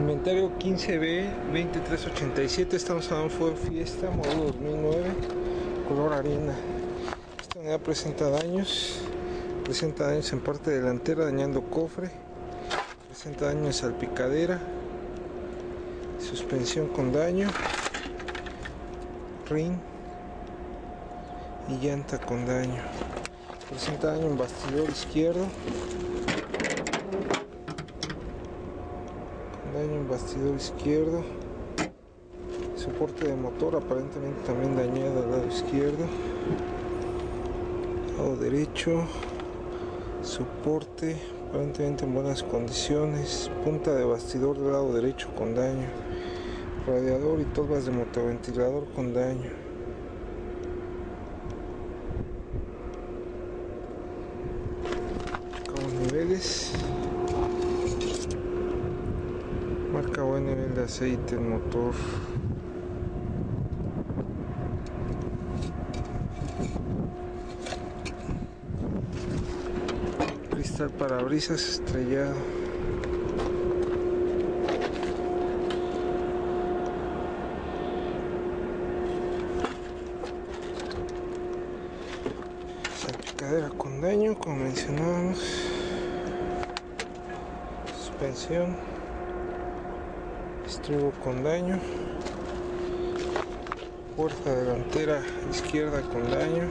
Inventario 15B2387. Estamos hablando de Ford Fiesta modelo 2009, color arena. Esta unidad presenta daños en parte delantera, dañando cofre, presenta daño en salpicadera, suspensión con daño, rin y llanta con daño. Presenta daño en bastidor izquierdo, soporte de motor aparentemente también dañado al lado izquierdo, lado derecho, soporte aparentemente en buenas condiciones, punta de bastidor del lado derecho con daño, radiador y tolvas de motoventilador con daño. Checamos niveles. Marca buen nivel de aceite el motor. Cristal parabrisas estrellado. Salpicadera con daño, como mencionábamos. Suspensión, estribo con daño. Puerta delantera izquierda con daño.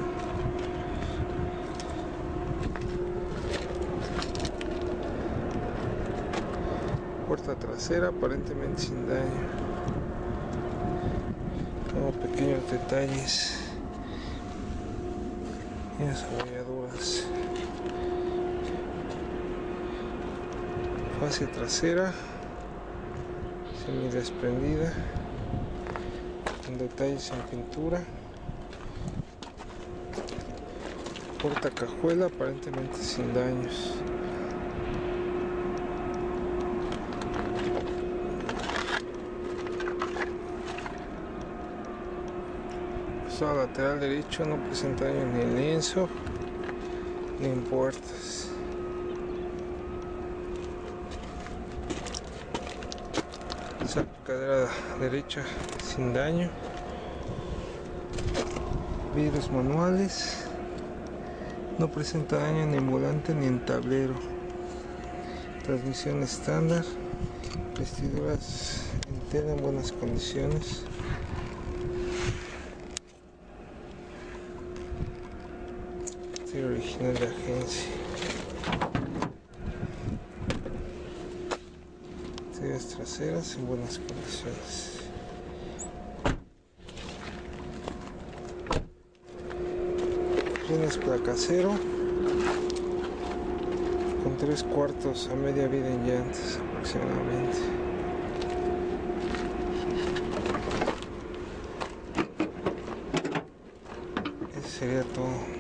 Puerta trasera aparentemente sin daño. Como pequeños detalles y las abolladuras. Fascia trasera semi desprendida, con detalles en pintura. Porta cajuela aparentemente sin daños. Costado lateral derecho no presenta daño ni en lienzo ni en puertas. Salpicadera derecha sin daño. Vidrios manuales, no presenta daño ni en volante ni en tablero. Transmisión estándar. Vestiduras en tela en buenas condiciones. Este original de agencia. Tiras traseras en buenas condiciones. Rines placacero con 3/4 a media vida en llantas aproximadamente. Eso sería todo.